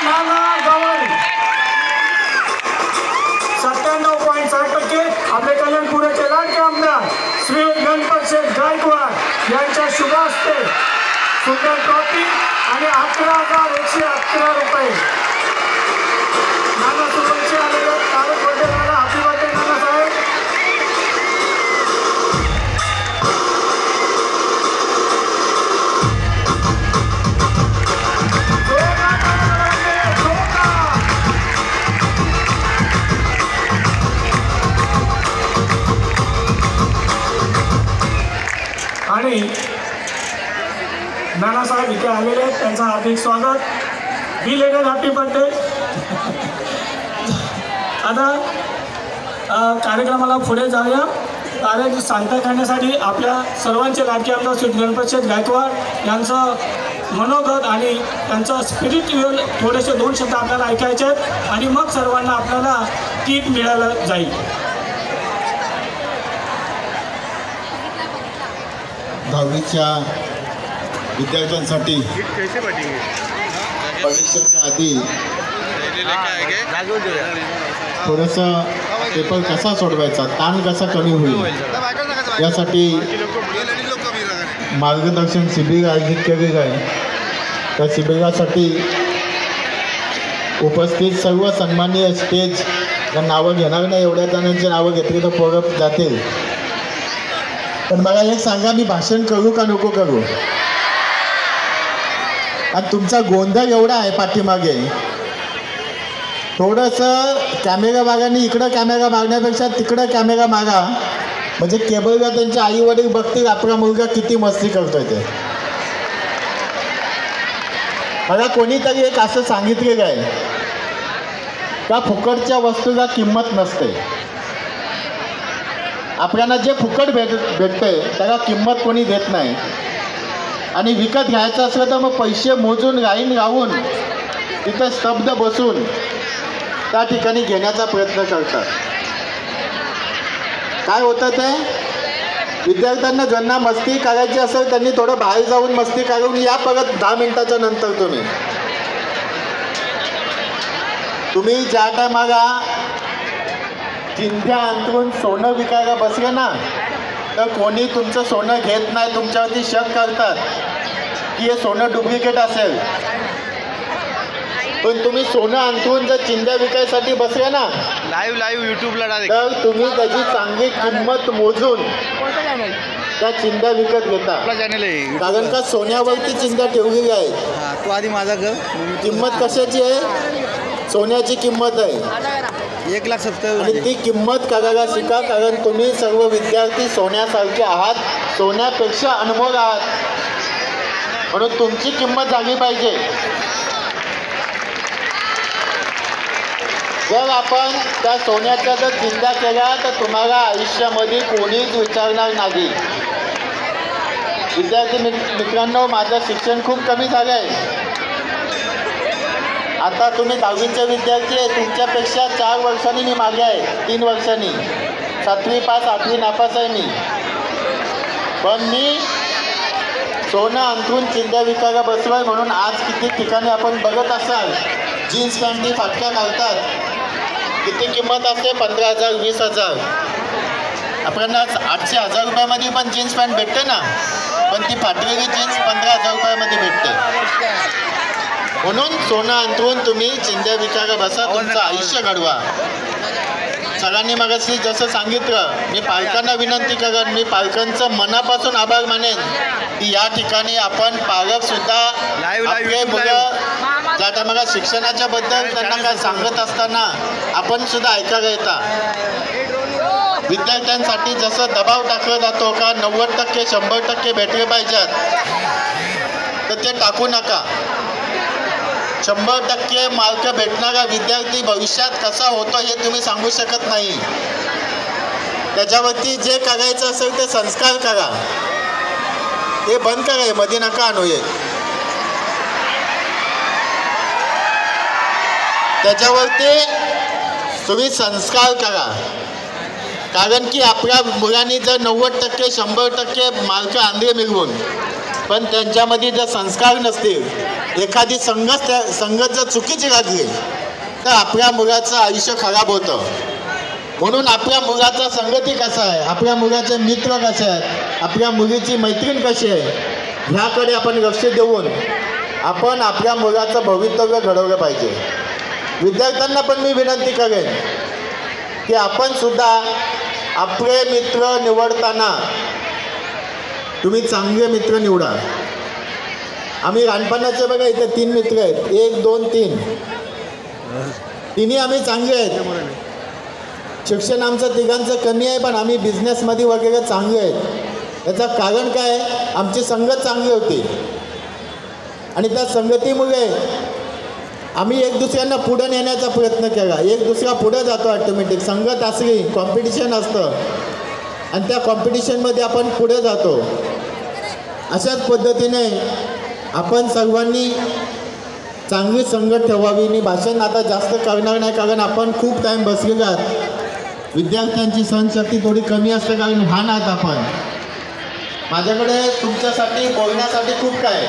नाना गवळी 97.6%. आपले कल्याणपुराचे लाडके आमदार श्री गणपत शेठ गायकवाड यांच्या शुभ हस्ते सुंदर ट्रॉफी आणि 11,111 रुपये. नाना सुरवंशी आलेले तालुक वडीलवाला. Happy birthday Nana Saheb. आणि नानासाहेब इथे आलेले आहेत, त्यांचं हार्दिक स्वागत. Belated happy birthday. आता कार्यक्रमाला पुढे जाऊया. कार्य सांगता करण्यासाठी आपल्या सर्वांचे लाडके आमदार श्री गणपत शेठ गायकवाड यांचं मनोगत आणि त्यांचं स्पिरिच्युअल थोडेसे 2 शब्द आपल्याला ऐकायचे आहेत आणि मग सर्वांना आपल्याला किट मिळालं जाईल. दहावीच्या विद्यार्थ्यांसाठी परीक्षेच्या आधी थोडंसं पेपर कसा सोडवायचा, ताण कसा कमी होईल यासाठी मार्गदर्शन शिबिर आयोजित केलेलं आहे. त्या शिबिरासाठी उपस्थित सर्व सन्माननीय स्टेज नावं घेणार नाही, एवढ्या जणांची नावं घेतली तर पोरं जातील. पण मला एक सांगा, मी भाषण करू का नको करू? आणि तुमचा गोंधळ एवढा आहे पाठीमागे, थोडंसं कॅमेरा मागाने इकडं कॅमेरा मागण्यापेक्षा तिकडं कॅमेरा मागा, म्हणजे केबलला त्यांचे आई वडील बघतील आपला मुलगा किती मस्ती करतोय ते. मला कोणीतरी एक असं सांगितलेलं आहे का फुकटच्या वस्तूला किंमत नसते. आपल्याला जे फुकट भेटतंय त्याला किंमत कोणी देत नाही. आणि विकत घ्यायचं असलं तर मग पैसे मोजून लाईन लावून तिथं स्तब्ध बसून त्या ठिकाणी घेण्याचा प्रयत्न करतात. काय होतं ते, विद्यार्थ्यांना ज्यांना मस्ती करायची असेल त्यांनी थोडं बाहेर जाऊन मस्ती करून या, परत 10 मिनिटाच्या नंतर तुम्ही ज्या टायमाला चिंध्या अंतरून सोनं विकायला बसले ना, तर कोणी तुमचं सोनं घेत नाही, तुमच्यावरती शक करतात की हे सोनं डुप्लिकेट असेल. पण तुम्ही सोनं अंतरून जर चिंध्या विकायसाठी बसले ना, लाईव्ह यूट्यूबला तर तुम्ही त्याची चांगली किंमत मोजून त्या चिंध्या विकत घेता. कारण का सोन्यावरती चिंध्या ठेवलेली आहे. तो आधी माझा घर किंमत कशाची आहे? सोन्याची किंमत आहे. 1,70,000 आणि ती किंमत करायला शिका, कारण तुम्ही सर्व विद्यार्थी सोन्यासारखे आहात, सोन्यापेक्षा अनमोल आहात, म्हणून तुमची किंमत झाली पाहिजे. जर आपण त्या सोन्याच्या जर चिंता केल्या तर तुम्हाला आयुष्यामध्ये कोणीच विचारणार नाही. विद्यार्थी मित्रांनो, माझं शिक्षण खूप कमी झालं आहे. आता तुम्ही 10वीचे विद्यार्थी आहे, तुमच्यापेक्षा 4 वर्षांनी मी मागे आहे, 3 वर्षांनी. 7वी पास 8वी नापास आहे मी. पण मी सोनं अंथरून चिंध्या विकायला बसलोय. म्हणून आज किती ठिकाणी आपण बघत असाल जीन्स पॅन्टी फाटक्या घालतात. किती किंमत असते? 15,000 20,000. आपल्याला 800-1000 रुपयामध्ये पण जीन्स पॅन्ट भेटते ना, पण ती फाटलेली जीन्स 15,000 रुपयामध्ये भेटते. म्हणून सोनं अंतरून तुम्ही चिंध्या विकायला बसा, तुमचं आयुष्य घडवा. सगळ्यांनी मगाशी जसं सांगितलं, मी पालकांना विनंती करेन, मी पालकांचं मनापासून आभार मानेन की या ठिकाणी आपण पालकसुद्धा आपले मुलं ज्या टायमाला शिक्षणाच्या बद्दल त्यांना काय सांगत असताना आपण सुद्धा ऐकायला येतात. विद्यार्थ्यांसाठी जसं दबाव टाकला जातो का 90% 100% भेटले पाहिजेत, तर ते टाकू नका. 100% मार्क भेटणारा विद्यार्थी भविष्यात कसा होतो हे तुम्ही सांगू शकत नाही. त्याच्यावरती जे करायचं असेल ते संस्कार करा, हे बंद करा, हे मध्ये नका आणू. त्याच्यावरती तुम्ही संस्कार करा. कारण की आपल्या मुलांनी जर 90% 100% मार्क आणले मिळवून पण त्यांच्यामध्ये जर संस्कार नसतील, एखादी संगत जर चुकीची लागली तर आपल्या मुलाचं आयुष्य खराब होतं. म्हणून आपल्या मुलाचा संगती कसा आहे, आपल्या मुलाचे मित्र कसे आहेत, आपल्या मुलीची मैत्रीण कशी आहे, ह्याकडे आपण लक्ष देऊन आपण आपल्या मुलाचं भवितव्य घडवलं पाहिजे. विद्यार्थ्यांना पण मी विनंती करेन की आपण सुद्धा आपले मित्र निवडताना तुम्ही चांगले मित्र निवडा. आम्ही लहानपणाचे बघा इथे 3 मित्र आहेत, 1 2 3, तिन्ही आम्ही चांगले आहेत. शिक्षण आमचं तिघांचं कमी आहे, पण आम्ही बिझनेसमध्ये वगैरे चांगले आहेत. याचं कारण काय, आमची संगत चांगली होती आणि त्या संगतीमुळे आम्ही एक दुसऱ्यांना पुढे नेण्याचा प्रयत्न केला. एक दुसरा पुढे जातो ऑटोमॅटिक. संगत असली, कॉम्पिटिशन असतं आणि त्या कॉम्पिटिशनमध्ये आपण पुढे जातो. अशाच पद्धतीने आपण सर्वांनी चांगली संगत ठेवावी. मी भाषण आता जास्त करणार नाही, कारण आपण खूप टाईम बसलेलो आहात. विद्यार्थ्यांची सहनशक्ती थोडी कमी असते, कारण लहान आहात आपण. माझ्याकडे तुमच्यासाठी बोलण्यासाठी खूप काय,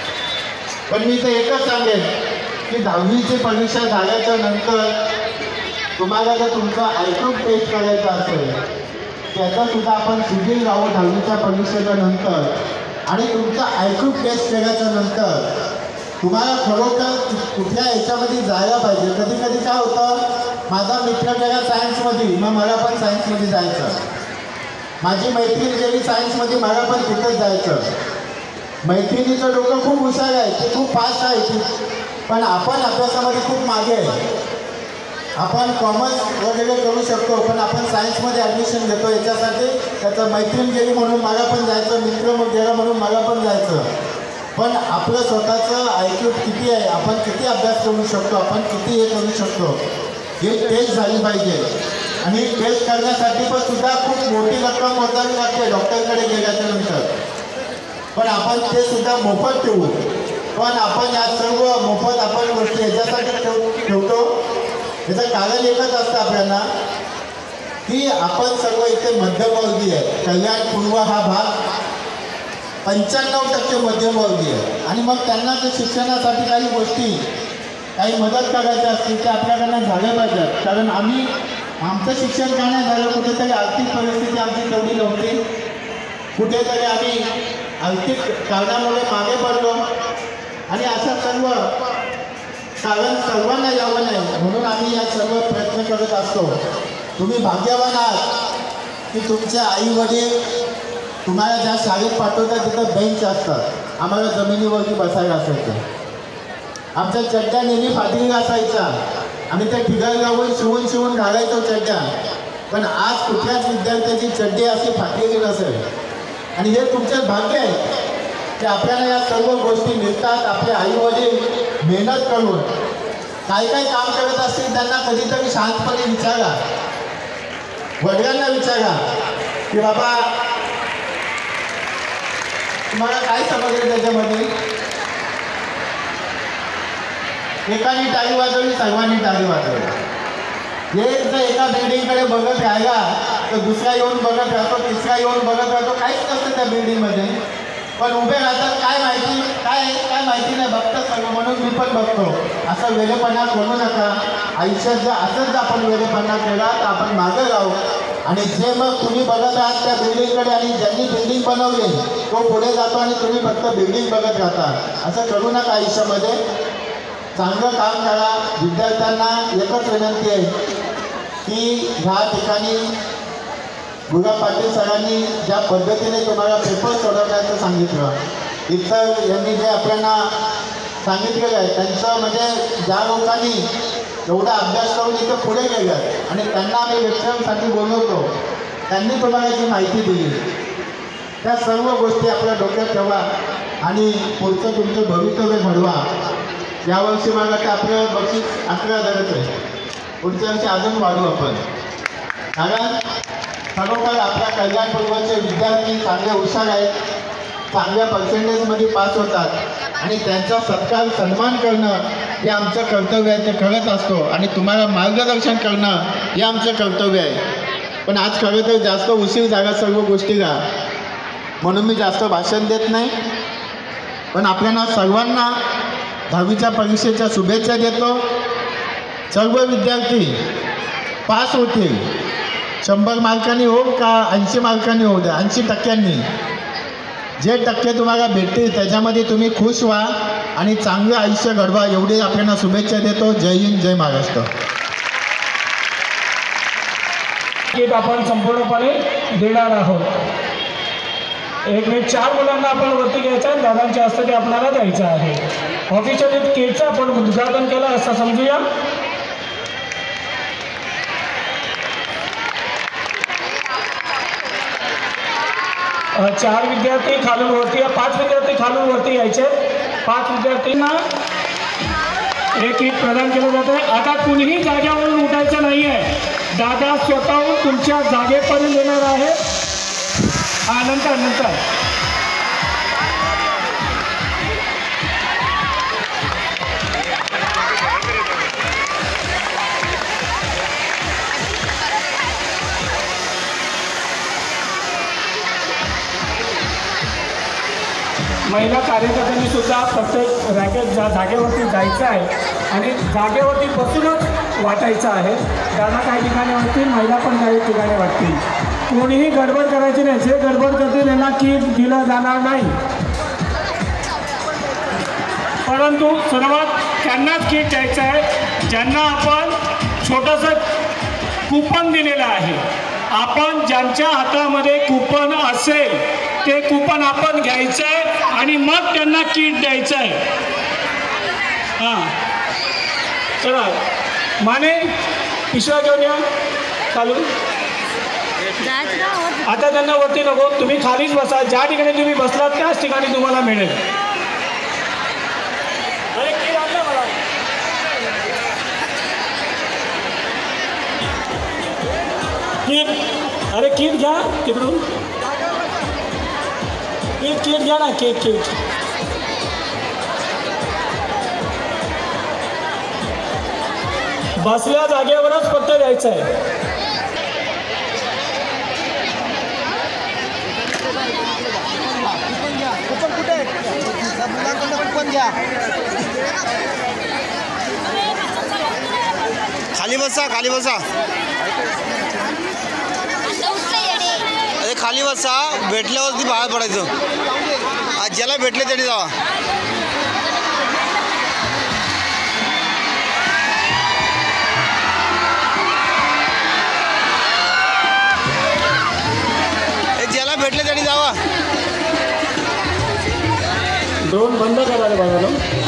पण मी ते एकच सांगेन की 10वीची परीक्षा झाल्याच्या नंतर तुम्हाला जर तुमचा आयक्यू टेस्ट करायचा असेल, त्याचासुद्धा आपण शिबिर लावू 10वीच्या परीक्षेच्या नंतर. आणि तुमचा आयक्यू टेस्ट केल्याच्या नंतर तुम्हाला खरोखर कुठल्या ह्याच्यामध्ये जायला पाहिजे. कधी कधी काय होतं, माझा मित्र गेला सायन्समध्ये, मग मला पण सायन्समध्ये जायचं. माझी मैत्रीण गेली सायन्समध्ये, मला पण तिथंच जायचं. मैत्रिणीचं डोकं खूप हुशार आहे, ते खूप फास्ट आहे, पण आपण अभ्यासामध्ये खूप मागे आहे. आपण कॉमर्स वगैरे करू शकतो, पण आपण सायन्समध्ये ॲडमिशन घेतो याच्यासाठी. त्याचं मैत्रीण गेली म्हणून मला पण जायचं, मित्र मग गेला म्हणून मला पण जायचं. पण आपलं स्वतःचं आयक्यू किती आहे, आपण किती अभ्यास करू शकतो, आपण किती हे करू शकतो, हे टेस्ट झाली पाहिजे. आणि टेस्ट करण्यासाठी पण सुद्धा खूप मोठी रक्कम मोजावी लागते डॉक्टरकडे गेल्याच्या नंतर. पण आपण ते सुद्धा मोफत ठेवू. पण आपण या सर्व मोफत आपण गोष्टी ह्याच्यासाठी ठेवतो. याचं कारण एकच असतं आपल्याला की आपण सर्व इथे मध्यमवर्गीय आहे. कल्याण पूर्व हा भाग 95% मध्यमवर्गीय आहे. आणि मग त्यांना ते शिक्षणासाठी काही गोष्टी, काही मदत करायच्या असतील ते आपल्याकडनं झाल्या पाहिजेत. कारण आमचं शिक्षण का नाही झालं, कुठेतरी आर्थिक परिस्थिती आमची तेवढी नव्हती, कुठेतरी आम्ही आर्थिक कारणामुळे मागे पडलो. आणि अशा सर्व कारण सर्वांना यावं नाही म्हणून आम्ही या सर्व प्रयत्न करत असतो. तुम्ही भाग्यवान आहात की तुमचे आई वडील तुम्हाला ज्या शाळेत पाठवतात तिथं बेंच असतात. आम्हाला जमिनीवरती बसायला असायचं. आमच्या चड्ड्या नेहमी फाटलेल्या असायच्या. आम्ही त्या ठिकाणी जाऊन शिवून घालायचो चड्ड्या. पण आज कुठल्याच विद्यार्थ्याची चड्डी अशी फाटलेली नसेल. आणि हे तुमचे भाग्य आहे की आपल्याला या सर्व गोष्टी मिळतात. आपले आई वडील मेहनत करून काय काम करत असतील त्यांना कधीतरी शांतपणे विचारा, वडिलांना विचारा की बाबा तुम्हाला काय समजलं त्याच्यामध्ये. एकाने टाळी वाजवली, सर्वांनी टाळी वाजवली. एक जर एका बिल्डिंगकडे बघत राहिला तर दुसरा येऊन बघत राहतो, तिसरा येऊन बघत राहतो. काहीच नसतं त्या बिल्डिंगमध्ये, पण उभे राहतात. काय माहिती नाही, बघतात सगळं. म्हणून मी पण बघतो. असं वेगळेपणा करू नका. आयुष्यात जर असंच आपण वेगळेपणा केला तर आपण मागं राहू. आणि जे मग तुम्ही बघत आहात त्या बिल्डिंगकडे आणि ज्यांनी बिल्डिंग बनवली तो पुढे जातो आणि तुम्ही फक्त बिल्डिंग बघत राहता. असं करू नका. आयुष्यामध्ये चांगलं काम करा. विद्यार्थ्यांना एकच विनंती आहे की ह्या ठिकाणी गुलाब पाटील सरांनी ज्या पद्धतीने तुम्हाला पेपर सोडवण्याचं सांगितलं, इतर यांनी जे आपल्याला सांगितलेलं आहे त्यांचं, म्हणजे ज्या लोकांनी एवढा अभ्यास करून इथं पुढे गेलं आणि त्यांना आम्ही लेक्चरसाठी बोलवतो, त्यांनी तुम्हाला जी माहिती दिली त्या सर्व गोष्टी आपल्या डोक्यात ठेवा आणि पुढचं तुमचं भवितव्य घडवा. यावर्षी मला ते आपलं बक्षीस 11,000 आहे. पुढच्या वर्षी अजून वाढू आपण. कारण खरोखर आपल्या कल्याण पूर्वचे विद्यार्थी चांगले हुशार आहेत, चांगल्या पर्सेंटेजमध्ये पास होतात आणि त्यांचा सत्कार सन्मान करणं हे आमचं कर्तव्य आहे. ते करत असतो आणि तुम्हाला मार्गदर्शन करणं हे आमचं कर्तव्य आहे. पण आज खरं तर जास्त उशीर झाला सर्व गोष्टीला, म्हणून मी जास्त भाषण देत नाही. पण आपल्याला सर्वांना 10वीच्या परीक्षेच्या शुभेच्छा देतो. सर्व विद्यार्थी पास होतील. 100 मार्कांनी हो का 80 मार्कांनी होऊ द्या, 80%. जे टक्के तुम्हाला भेटतील त्याच्यामध्ये तुम्ही खुश व्हा आणि चांगलं आयुष्य घडवा, एवढी आपल्याला शुभेच्छा देतो. जय हिंद, जय महाराष्ट्र. किट आपण संपूर्णपणे देणार आहोत. एक मिनिट 4 मुलांना आपण वरती घ्यायचं आहे, दादांच्या हस्ते ते आपल्याला द्यायचं आहे. ऑफिशियल किटचं आपण उद्घाटन केलं असं समजूया. चार विद्यार्थी खालून वरती, 5 विद्यार्थी खालून वरती यायचे. 5 विद्यार्थ्यांना हे किट प्रदान केलं जातं आहे. आता कुणीही जागेवरून उठायचं नाही आहे. दादा स्वतःहून तुमच्या जागेपर्यंत येणार आहे. नंतर महिला कार्यकर्त्यांनी सुद्धा प्रत्येक रॅकेट जागेवरती जायचं आहे आणि जागेवरती बसूनच वाटायचं आहे. दादा काही ठिकाणी वाटतील, महिला पण काही ठिकाणी वाटतील. कोणीही गडबड करायची नाही. जे गडबड करतील त्यांना किट दिलं जाणार नाही. परंतु सर्वात त्यांनाच किट द्यायचं आहे ज्यांना आपण छोटंसं कुपन दिलेलं आहे. आपण ज्यांच्या हातामध्ये कुपन असेल ते कुपन आपण घ्यायचं आहे आणि मग त्यांना किट द्यायचं आहे. चला माने पिशव्या घेऊन या चालू. आता त्यांना वरती नको, तुम्ही खालीच बसा. ज्या ठिकाणी तुम्ही बसलात त्याच ठिकाणी तुम्हाला मिळेल. अरे किट आणलं मला. किट, अरे किट घ्या तिकडून. किट घ्या ना, किट. बसल्या जागेवरच फक्त द्यायचं आहे. खाली बसा. अरे खाली बसा, भेटल्यावरती बाहेर पडायचं. आज ज्याला भेटले त्याने जावा. ज्याला भेटले त्याने जावा. ड्रोन बंद करा रे बाबा.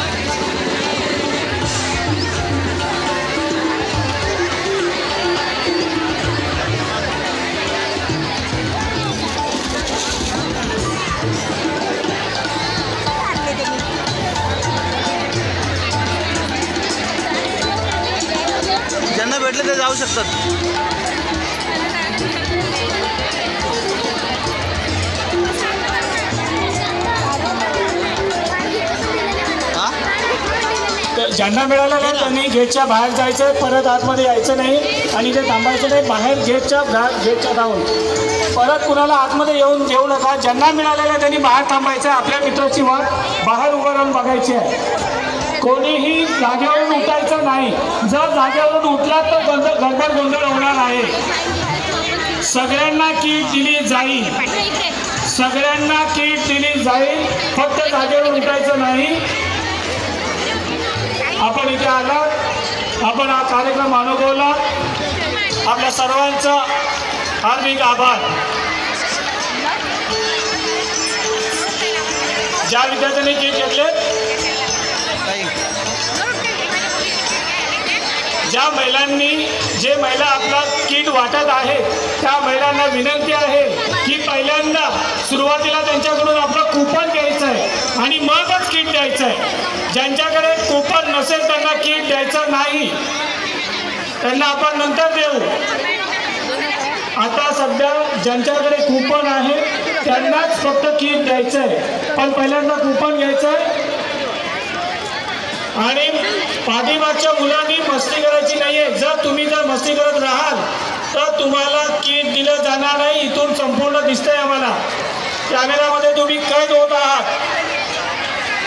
ज्यांना भेटले ते जाऊ शकतात. ज्यांना मिळालं ना त्यांनी गेटच्या बाहेर जायचं, परत आतमध्ये यायचं नाही आणि ते थांबायचं नाही. बाहेर गेटच्या जाऊन परत कुणाला आतमध्ये येऊ नका. ज्यांना मिळालेलं त्यांनी बाहेर थांबायचं. आपल्या मित्राची वाट बाहेर उभं राहून बघायची आहे. कोणीही जागेवरून उठायचं नाही. जर जागेवरून उठलात तर गडबड गोंधळ होणार आहे. सगळ्यांना किट दिली जाईल. फक्त जागेवरून उठायचं नाही. आपण इथे आलात, आपण हा कार्यक्रम अनुभवला. आपल्या सर्वांचा हार्दिक आभार. ज्या विद्यार्थ्यांनी किट घेतले, ज्या महिलांनी जे महिला आपला किट वाटत आहेत त्या महिलांना विनंती आहे की पहिल्यांदा सुरुवातीला त्यांच्याकडून आपलं कूपन घ्यायचं आहे आणि मगच किट द्यायचं आहे. ज्यांच्याकडे कूपन नसेल त्यांना किट द्यायचं नाही, त्यांना आपण नंतर देऊ. आता सध्या ज्यांच्याकडे कूपन आहे त्यांनाच फक्त किट द्यायचं आहे, पण पहिल्यांदा कूपन घ्यायचं आहे. आणि पाठीमागच्या मुलांनी मस्ती करायची नाहीये. जर तुम्ही मस्ती करत राहाल तर तुम्हाला किट दिलं जाणार नाही. इथून संपूर्ण दिसतंय आम्हाला, कॅमेरामध्ये तुम्ही कैद होत आहात.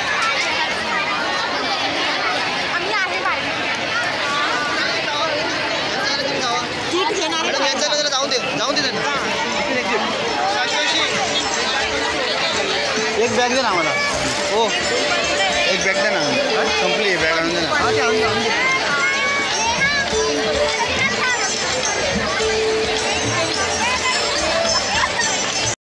बॅग दे ना आम्हाला. हो एक बॅग दे ना. संपली बॅग आणून दे ना.